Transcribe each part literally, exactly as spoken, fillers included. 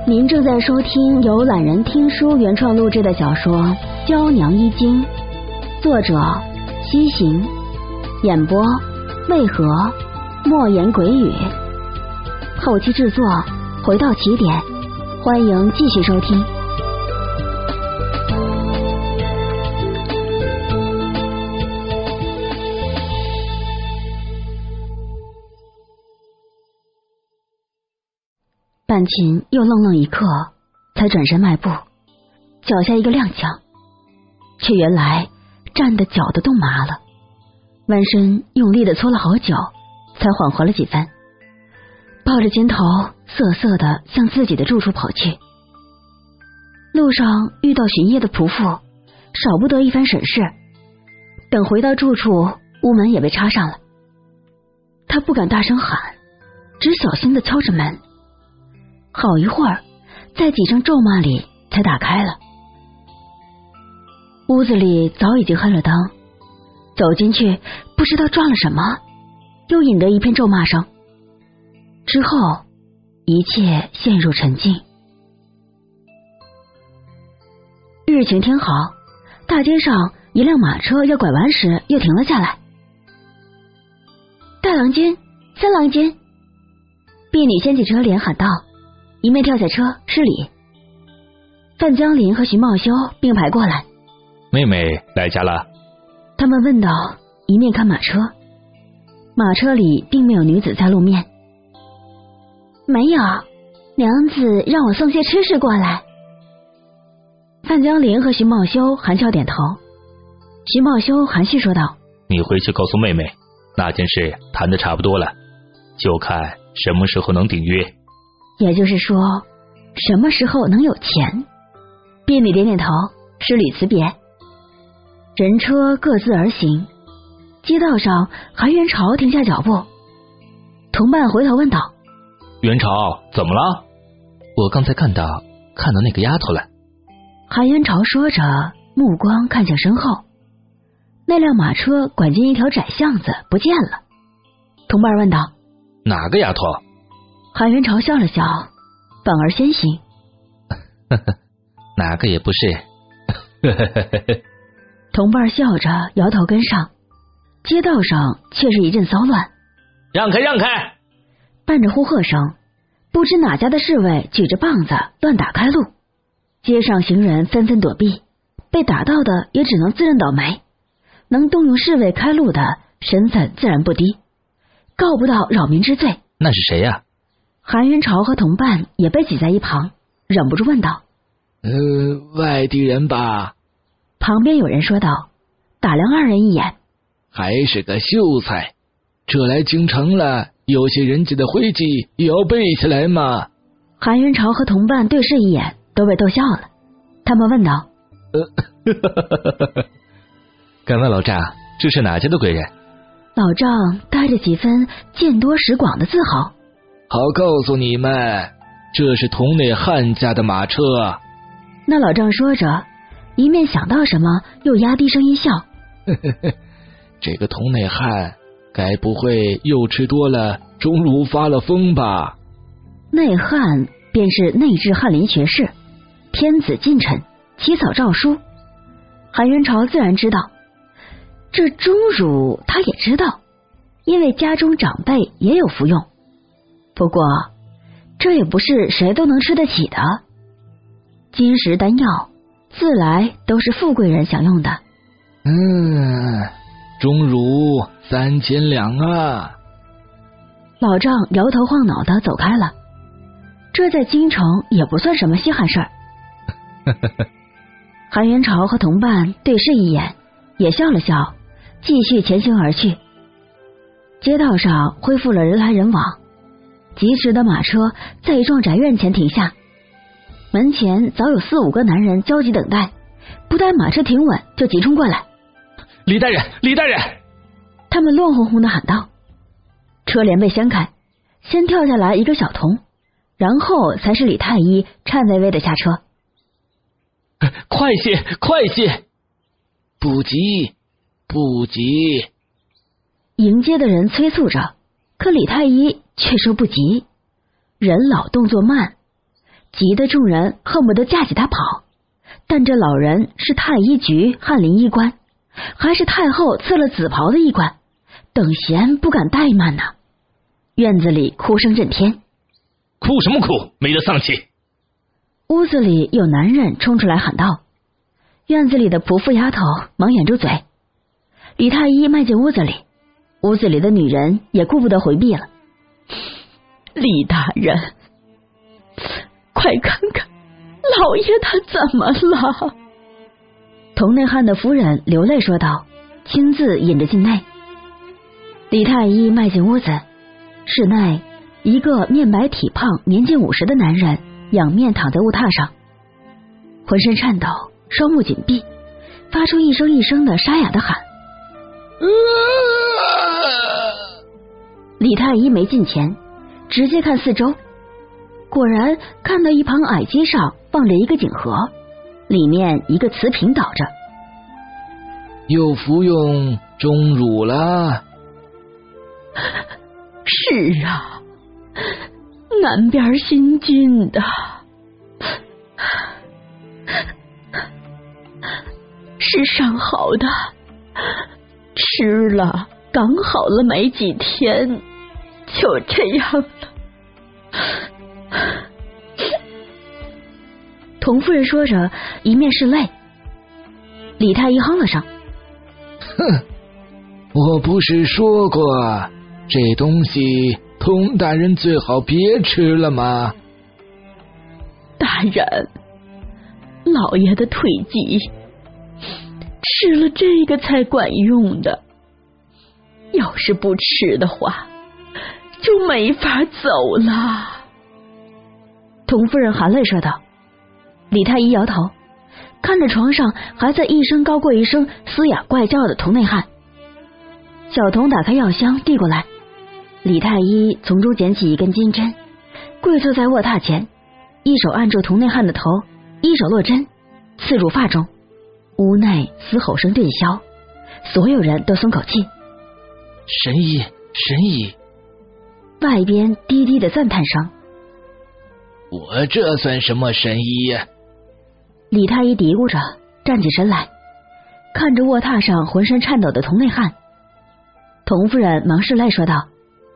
您正在收听由懒人听书原创录制的小说《娇娘衣经》，作者西行，演播为何莫言鬼语，后期制作回到起点，欢迎继续收听。半琴又愣愣一刻，才转身迈步，脚下一个踉跄，却原来站的脚都冻麻了，弯身用力的搓了好久，才缓和了几分，抱着肩头瑟瑟的向自己的住处跑去。路上遇到巡夜的仆妇，少不得一番审视，等回到住处，屋门也被插上了。他不敢大声喊，只小心的敲着门，好一会儿，在几声咒骂里才打开了。屋子里早已经黑了灯，走进去不知道撞了什么，又引得一片咒骂声。之后一切陷入沉静。日晴天好，大街上一辆马车要拐弯时又停了下来。大郎君，三郎君，婢女掀起车帘喊道，一面跳下车施礼。范江林和徐茂修并排过来。 妹妹来家了？ 他们问道，一面看马车。马车里并没有女子在露面。没有，娘子让我送些吃食过来。范江林和徐茂修含笑点头。徐茂修含蓄说道， 你回去告诉妹妹，那件事谈得差不多了，就看什么时候能顶约。 也就是说，什么时候能有钱？婢女点点头，施礼辞别。人车各自而行，街道上韩元朝停下脚步，同伴回头问道， 元朝怎么了？我刚才看到看到那个丫头了。 韩元朝说着，目光看向身后，那辆马车拐进一条窄巷子不见了。同伴问道， 哪个丫头？ 韩元朝笑了笑，反而先行。 哪个也不是。 同伴笑着摇头跟上，街道上却是一阵骚乱。 让开让开！ 伴着呼喝声，不知哪家的侍卫举着棒子乱打开路，街上行人纷纷躲避，被打到的也只能自认倒霉，能动用侍卫开路的身份自然不低，告不到扰民之罪。 那是谁呀？ 韩元朝和同伴也被挤在一旁，忍不住问道， 呃，外地人吧？ 旁边有人说道，打量二人一眼， 还是个秀才，这来京城了，有些人家的徽记也要背起来嘛。 韩元朝和同伴对视一眼，都被逗笑了。他们问道， 呃，敢问老丈，这是哪家的贵人？ 老丈带着几分见多识广的自豪， 好告诉你们，这是同内汉家的马车。 那老丈说着，一面想到什么，又压低声音笑。 这个同内汉该不会又吃多了钟乳发了疯吧？ 内汉便是内治翰林学士，天子近臣，起草诏书。韩元朝自然知道，这钟乳他也知道，因为家中长辈也有服用。不过这也不是谁都能吃得起的，金石丹药自来都是富贵人享用的。 嗯，钟乳三千两啊！ 老丈摇头晃脑的走开了，这在京城也不算什么稀罕事儿。韩元朝和同伴对视一眼，也笑了笑，继续前行而去。街道上恢复了人来人往，疾驰的马车在一幢宅院前停下，门前早有四五个男人焦急等待，不待马车停稳就急冲过来。 李大人，李大人！ 他们乱哄哄的喊道。车帘被掀开，先跳下来一个小童，然后才是李太医颤巍巍的下车。 快些，快些！ 不急，不急！ 迎接的人催促着，可李太医却说不急。人老动作慢， 急得众人恨不得架起他跑。但这老人是太医局翰林医官，还是太后赐了紫袍的医官，等闲不敢怠慢呐。院子里哭声震天。 哭什么哭，没得丧气！ 屋子里有男人冲出来喊道。院子里的仆妇丫头忙掩住嘴。李太医迈进屋子里，屋子里的女人也顾不得回避了。李大人，快看看老爷他怎么了？佟内汉的夫人流泪说道，亲自引着进内。李太医迈进屋子，室内一个面白体胖年近五十的男人仰面躺在卧榻上，浑身颤抖，双目紧闭，发出一声一声的沙哑的喊。李太医没近前，直接看四周，果然看到一旁矮阶上放着一个锦盒，里面一个瓷瓶倒着。 又服用钟乳了？ 是啊，南边新进的，是上好的，吃了刚好了没几天，就这样了。童夫人说着，一面拭泪。李太医哼了声：“ 哼，我不是说过这东西佟大人最好别吃了吗？” 大人，老爷的腿疾，吃了这个才管用的，要是不吃的话，就没法走了。童夫人含泪说道。李太医摇头，看着床上还在一声高过一声嘶哑怪叫的童内汉。小童打开药箱递过来，李太医从中捡起一根金针，跪坐在卧榻前，一手按住童内汉的头，一手落针刺入发中。屋内嘶吼声顿消，所有人都松口气。 神医，神医！ 外边低低的赞叹声。 我这算什么神医呀？ 李太医嘀咕着，站起身来，看着卧榻上浑身颤抖的童内汉。童夫人忙拭泪说道：“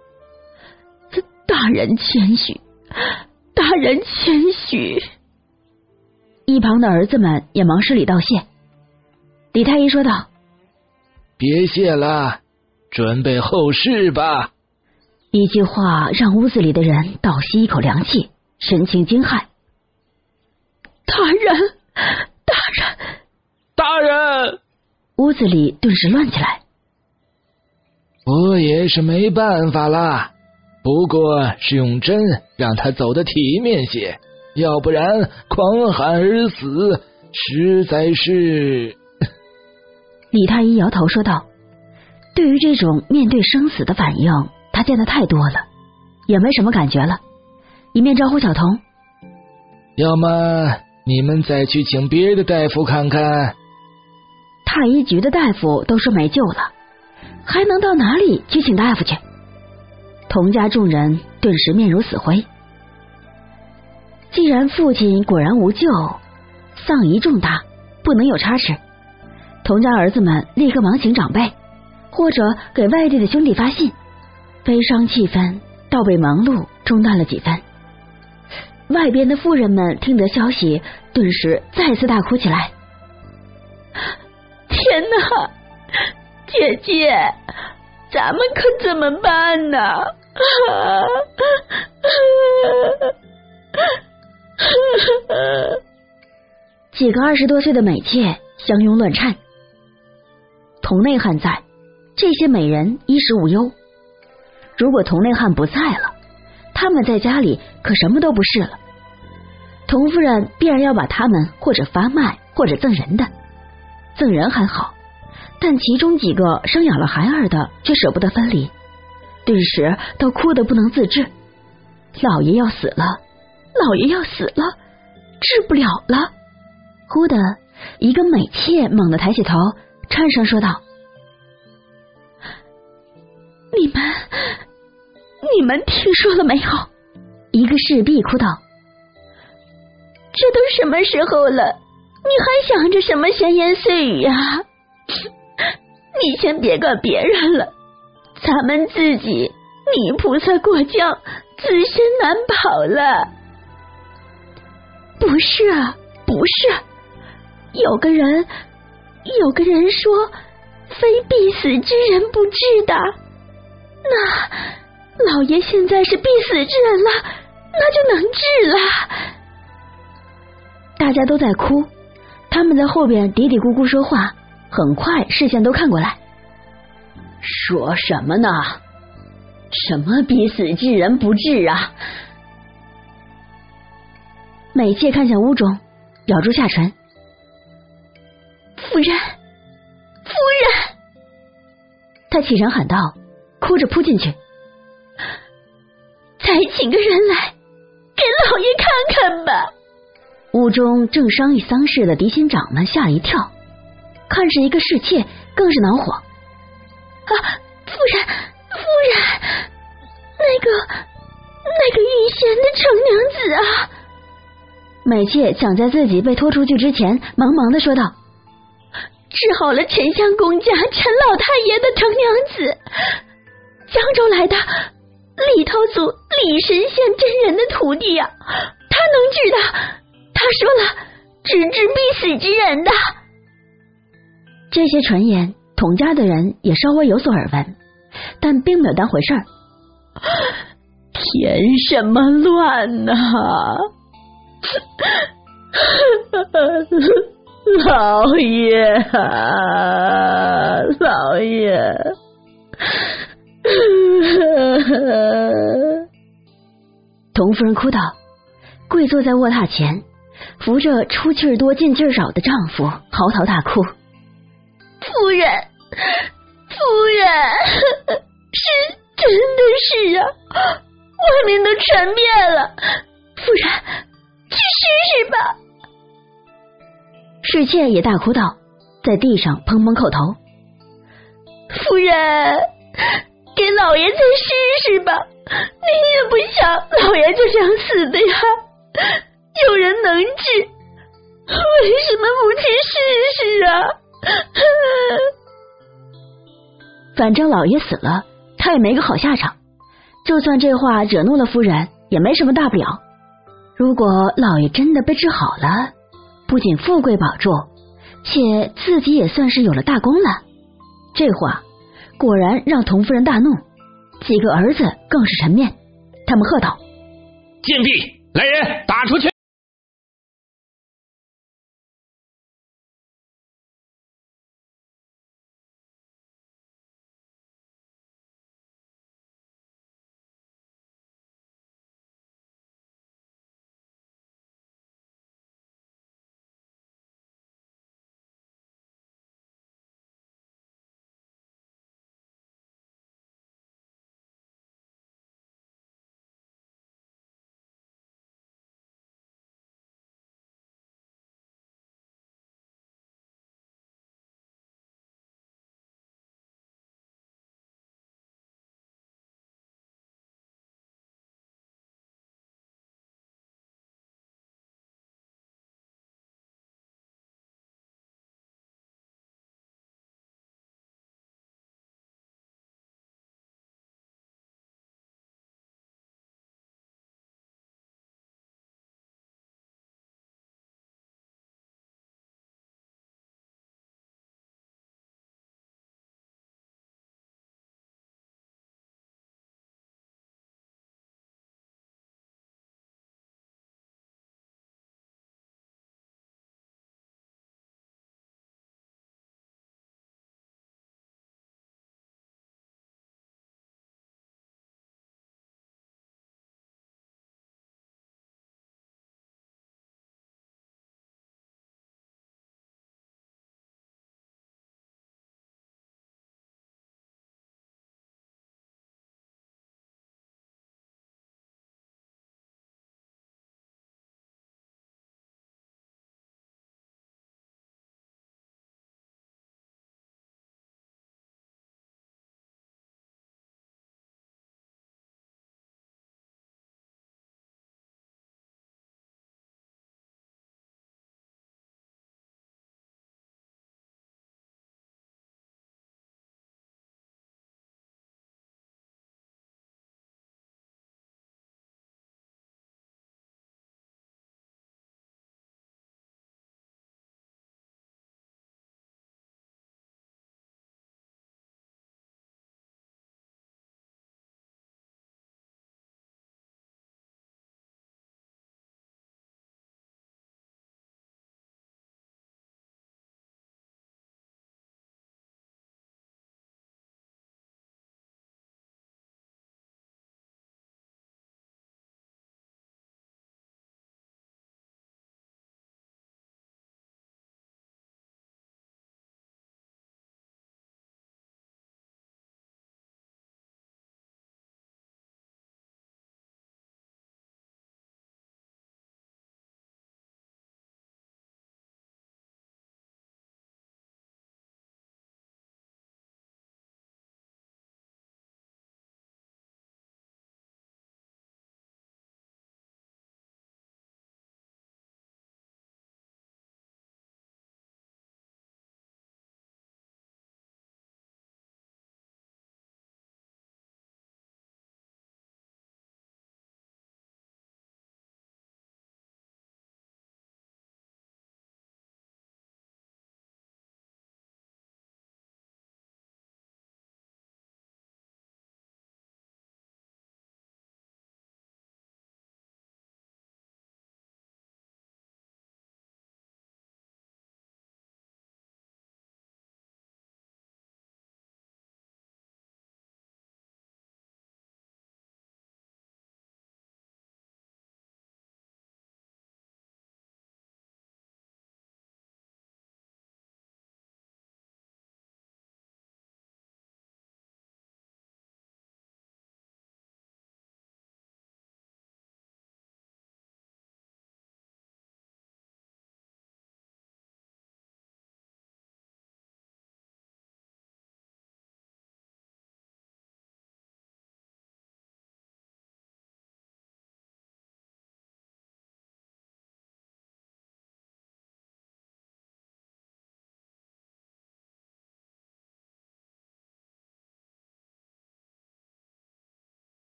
大人谦虚，大人谦虚。”一旁的儿子们也忙施礼道谢。李太医说道：“ 别谢了，准备后事吧。” 一句话让屋子里的人倒吸一口凉气，神情惊骇。大人，大人， 大人！ 屋子里顿时乱起来。 我也是没办法啦，不过是用针让他走得体面些，要不然狂喊而死，实在是…… 李太医摇头说道：“对于这种面对生死的反应，他见得太多了，也没什么感觉了。”一面招呼小童：“ 要么你们再去请别的大夫看看。” 太医局的大夫都说没救了，还能到哪里去请大夫去？童家众人顿时面如死灰。既然父亲果然无救，丧仪重大，不能有差池。童家儿子们立刻忙请长辈，或者给外地的兄弟发信，悲伤气氛倒被忙碌中断了几分。外边的妇人们听得消息，顿时再次大哭起来。天哪，姐姐，咱们可怎么办呢？几个二十多岁的美妾相拥乱颤。佟内汉在，这些美人衣食无忧。如果佟内汉不在了，他们在家里可什么都不是了。佟夫人必然要把他们或者发卖，或者赠人的。赠人还好，但其中几个生养了孩儿的却舍不得分离，顿时都哭得不能自制。老爷要死了，老爷要死了，治不了了。忽的一个美妾猛地抬起头，颤声说道：“你们你们听说了没有？”一个侍婢哭道：“ 什么时候了，你还想着什么闲言碎语啊？你先别管别人了，咱们自己泥菩萨过江，自身难保了。不是啊，不是，有个人，有个人说，非必死之人不治的。那老爷现在是必死之人了，那就能治了。大家都在哭，他们在后边嘀嘀咕咕说话，很快视线都看过来。说什么呢？什么必死之人不治啊？美妾看向屋中，咬住下唇。夫人，夫人！她起身喊道，哭着扑进去。再请个人来，给老爷看看吧。屋中正商议丧事的嫡亲长们吓了一跳，看是一个侍妾，更是恼火。啊，夫人，夫人，那个那个玉贤的程娘子啊！美妾想在自己被拖出去之前，忙忙的说道：“治好了沉香公家陈老太爷的程娘子，江州来的李头祖李神仙真人的徒弟呀、啊，他能治的。他说了，只治必死之人的。”这些传言，童家的人也稍微有所耳闻，但并没有当回事儿。添什么乱呢、啊？老爷啊，老爷！童夫人哭道，跪坐在卧榻前，扶着出气儿多进气儿少的丈夫，嚎啕大哭。夫人，夫人，是真的是啊，外面都传遍了，夫人，去试试吧。侍妾也大哭道，在地上砰砰叩头。夫人，给老爷再试试吧，您也不想老爷就这样死的呀，有人能治，为什么不去试试啊？反正老爷死了，他也没个好下场，就算这话惹怒了夫人，也没什么大不了。如果老爷真的被治好了，不仅富贵保住，且自己也算是有了大功了。这话果然让童夫人大怒，几个儿子更是沉面，他们喝道：“ 贱婢，来人，打出去！”